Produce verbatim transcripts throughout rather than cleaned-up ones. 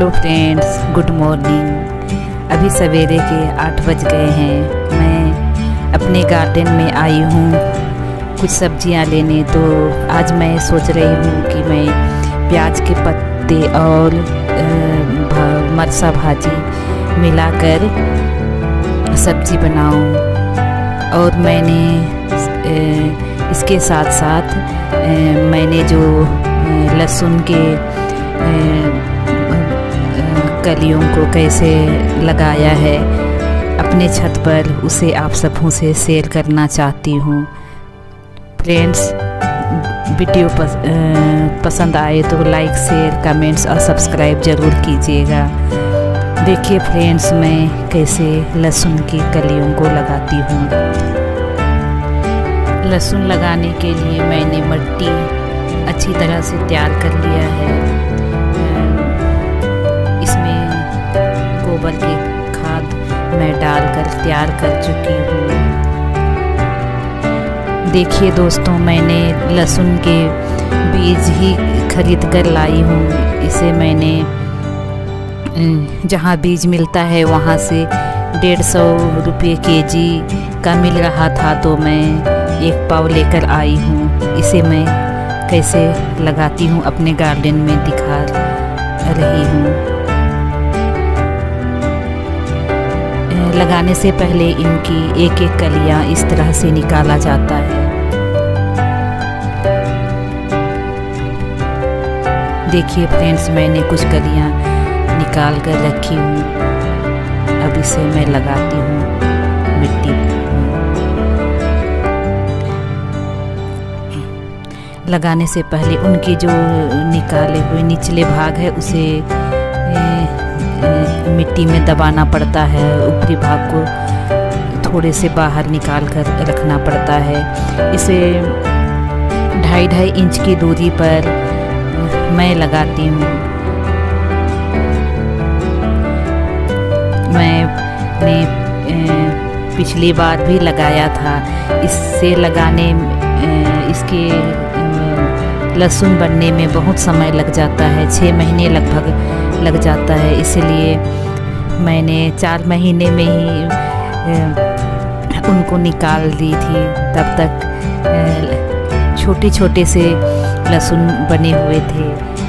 Hello friends, good morning. अभी सवेरे के आठ बज गए हैं। मैं अपने गार्डन में आई हूँ कुछ सब्जियाँ लेने। तो आज मैं सोच रही हूँ कि मैं प्याज के पत्ते और मरचा भाजी मिलाकर सब्जी बनाऊँ। और मैंने इसके साथ साथ मैंने जो लहसुन के कलियों को कैसे लगाया है अपने छत पर, उसे आप सबों से शेयर करना चाहती हूँ। फ्रेंड्स, वीडियो पस, पसंद आए तो लाइक, शेयर, कमेंट्स और सब्सक्राइब ज़रूर कीजिएगा। देखिए फ्रेंड्स, मैं कैसे लहसुन की कलियों को लगाती हूँ। लहसुन लगाने के लिए मैंने मिट्टी अच्छी तरह से तैयार कर लिया है। इसमें गोबर की खाद मैं डालकर तैयार कर चुकी हूँ। देखिए दोस्तों, मैंने लहसुन के बीज ही खरीद कर लाई हूँ। इसे मैंने जहाँ बीज मिलता है वहाँ से डेढ़ सौ रुपये के जी का मिल रहा था, तो मैं एक पाव लेकर आई हूँ। इसे मैं कैसे लगाती हूँ अपने गार्डन में दिखा रही हूँ। लगाने से पहले इनकी एक एक कलियाँ इस तरह से निकाला जाता है। देखिए फ्रेंड्स, मैंने कुछ कलियाँ निकाल कर रखी हूँ। अब इसे मैं लगाती हूँ मिट्टी। लगाने से पहले उनके जो निकाले हुए निचले भाग है उसे ए, ए, मिट्टी में दबाना पड़ता है। ऊपरी भाग को थोड़े से बाहर निकाल कर रखना पड़ता है। इसे ढाई ढाई इंच की दूरी पर मैं लगाती हूँ। मैंने पिछली बार भी लगाया था। इससे लगाने इसके लहसुन बनने में बहुत समय लग जाता है, छः महीने लगभग लग जाता है। इसलिए मैंने चार महीने में ही उनको निकाल दी थी। तब तक छोटे छोटे से लहसुन बने हुए थे।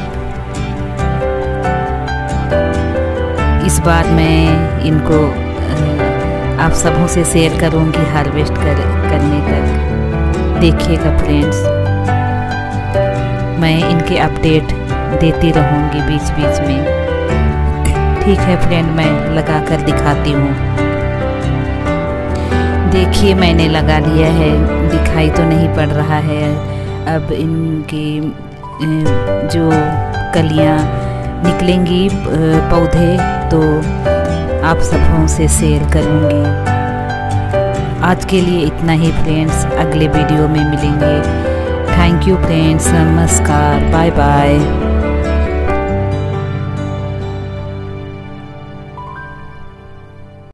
इस बार मैं इनको आप सबों से शेयर करूंगी हार्वेस्ट कर करने तक। देखिएगा फ्रेंड्स, मैं इनके अपडेट देती रहूंगी बीच बीच में। ठीक है फ्रेंड, मैं लगा कर दिखाती हूँ। देखिए मैंने लगा लिया है, दिखाई तो नहीं पड़ रहा है। अब इनकी जो कलियाँ निकलेंगी पौधे, तो आप सबों से शेयर करूँगी। आज के लिए इतना ही फ्रेंड्स, अगले वीडियो में मिलेंगे। थैंक यू फ्रेंड्स, नमस्कार, बाय बाय।